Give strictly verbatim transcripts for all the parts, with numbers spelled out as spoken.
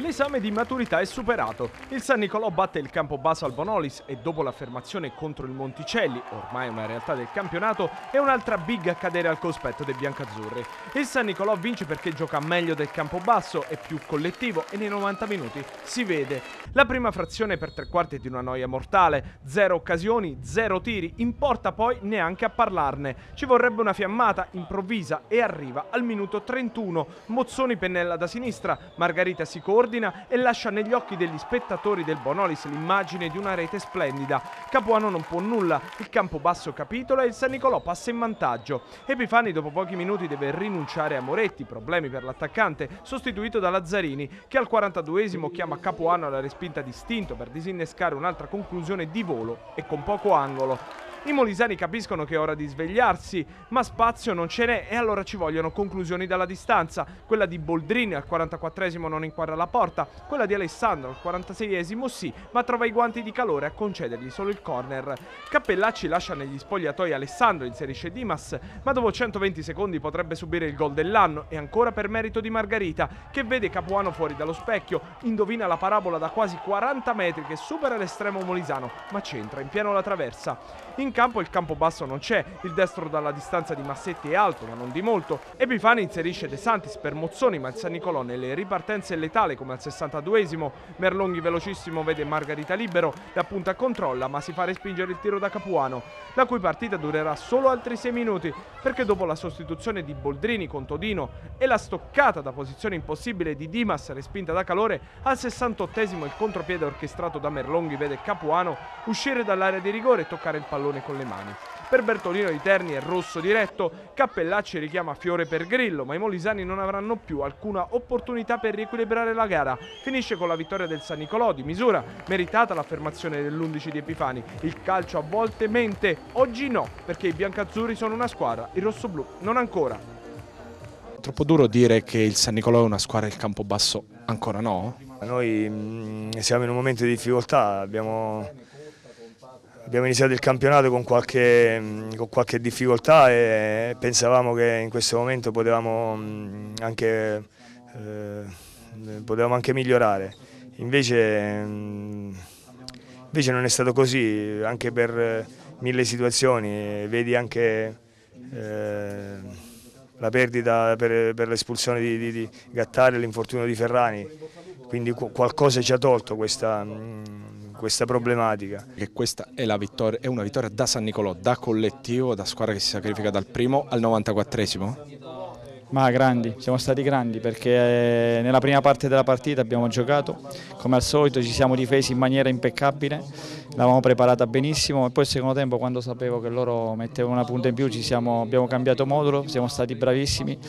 L'esame di maturità è superato. Il San Nicolò batte il Campobasso al Bonolis e dopo l'affermazione contro il Monticelli, ormai una realtà del campionato, è un'altra big a cadere al cospetto dei biancazzurri. Il San Nicolò vince perché gioca meglio del Campobasso, è più collettivo e nei novanta minuti si vede. La prima frazione per tre quarti è di una noia mortale, zero occasioni, zero tiri, in porta poi neanche a parlarne. Ci vorrebbe una fiammata improvvisa e arriva al minuto trentuno. Mozzoni pennella da sinistra, Margarita si coordina e lascia negli occhi degli spettatori del Bonolis l'immagine di una rete splendida. Capuano non può nulla, il Campobasso capitola e il San Nicolò passa in vantaggio. Epifani dopo pochi minuti deve rinunciare a Moretti, problemi per l'attaccante, sostituito da Lazzarini, che al quarantaduesimo chiama Capuano alla respinta distinto per disinnescare un'altra conclusione di volo e con poco angolo. I molisani capiscono che è ora di svegliarsi, ma spazio non ce n'è e allora ci vogliono conclusioni dalla distanza. Quella di Boldrini al quarantaquattresimo non inquadra la porta, quella di Alessandro al quarantaseiesimo sì, ma trova i guanti di calore a concedergli solo il corner. Cappellacci lascia negli spogliatoi Alessandro, inserisce Dimas, ma dopo centoventi secondi potrebbe subire il gol dell'anno e ancora per merito di Margarita, che vede Capuano fuori dallo specchio, indovina la parabola da quasi quaranta metri che supera l'estremo molisano, ma centra in pieno la traversa. In campo il Campobasso non c'è, il destro dalla distanza di Massetti è alto ma non di molto. Epifani inserisce De Santis per Mozzoni, ma il San Nicolò nelle ripartenze è letale come al sessantaduesimo. Merlonghi velocissimo vede Margarita libero, la punta controlla ma si fa respingere il tiro da Capuano, la cui partita durerà solo altri sei minuti, perché dopo la sostituzione di Boldrini con Todino e la stoccata da posizione impossibile di Dimas respinta da Calore, al sessantottesimo il contropiede orchestrato da Merlonghi vede Capuano uscire dall'area di rigore e toccare il pallone con le mani. Per Bertolino di Terni è rosso diretto, Cappellacci richiama Fiore per Grillo, ma i molisani non avranno più alcuna opportunità per riequilibrare la gara. Finisce con la vittoria del San Nicolò di misura, meritata l'affermazione dell'undici di Epifani. Il calcio a volte mente, oggi no, perché i biancazzurri sono una squadra, il rossoblù non ancora. È troppo duro dire che il San Nicolò è una squadra e il Campobasso ancora no? Noi mh, siamo in un momento di difficoltà, abbiamo... Abbiamo iniziato il campionato con qualche, con qualche difficoltà e pensavamo che in questo momento potevamo anche, eh, potevamo anche migliorare. Invece, invece non è stato così, anche per mille situazioni. Vedi anche eh, la perdita per, per l'espulsione di, di, di Gattari e l'infortunio di Ferrani, quindi qualcosa ci ha tolto questa... questa problematica. Che questa è, la vittoria, è una vittoria da San Nicolò, da collettivo, da squadra che si sacrifica dal primo al novantaquattresimo? Ma grandi, siamo stati grandi perché nella prima parte della partita abbiamo giocato, come al solito ci siamo difesi in maniera impeccabile, l'avevamo preparata benissimo e poi il secondo tempo quando sapevo che loro mettevano una punta in più ci siamo, abbiamo cambiato modulo, siamo stati bravissimi.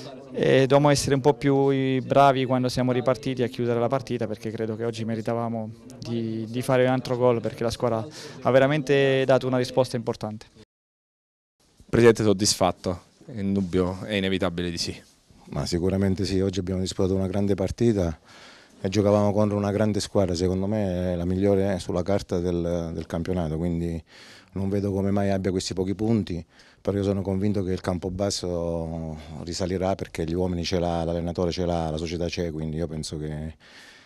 E dobbiamo essere un po' più bravi quando siamo ripartiti a chiudere la partita perché credo che oggi meritavamo di, di fare un altro gol perché la squadra ha veramente dato una risposta importante. Presidente, soddisfatto? È indubbio, è inevitabile di sì. Ma sicuramente sì, oggi abbiamo disputato una grande partita e giocavamo contro una grande squadra, secondo me è la migliore sulla carta del, del campionato, quindi non vedo come mai abbia questi pochi punti, però io sono convinto che il Campobasso risalirà perché gli uomini ce l'ha, l'allenatore ce l'ha, la società c'è, quindi io penso che,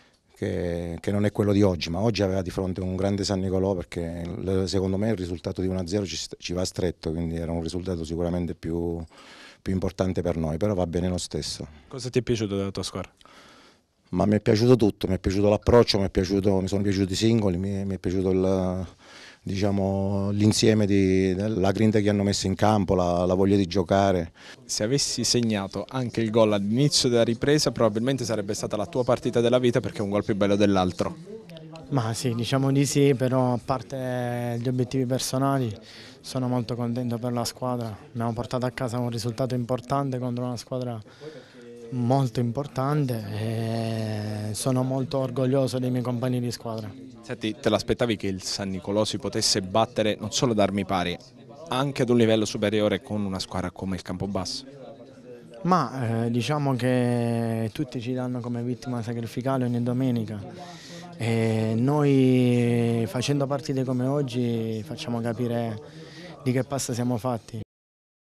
che, che non è quello di oggi, ma oggi aveva di fronte un grande San Nicolò perché secondo me il risultato di uno a zero ci, ci va stretto, quindi era un risultato sicuramente più, più importante per noi, però va bene lo stesso. Cosa ti è piaciuto della tua squadra? Ma mi è piaciuto tutto, mi è piaciuto l'approccio, mi, mi sono piaciuti i singoli, mi, mi è piaciuto il... diciamo, l'insieme della grinta che hanno messo in campo, la, la voglia di giocare. Se avessi segnato anche il gol all'inizio della ripresa probabilmente sarebbe stata la tua partita della vita perché è un gol più bello dell'altro. Ma sì, diciamo di sì, però a parte gli obiettivi personali sono molto contento per la squadra. Abbiamo portato a casa un risultato importante contro una squadra molto importante e sono molto orgoglioso dei miei compagni di squadra. Senti, te l'aspettavi che il San Nicolò si potesse battere non solo ad armi pari, anche ad un livello superiore con una squadra come il Campobasso? Ma eh, diciamo che tutti ci danno come vittima sacrificale ogni domenica e noi facendo partite come oggi facciamo capire di che pasta siamo fatti.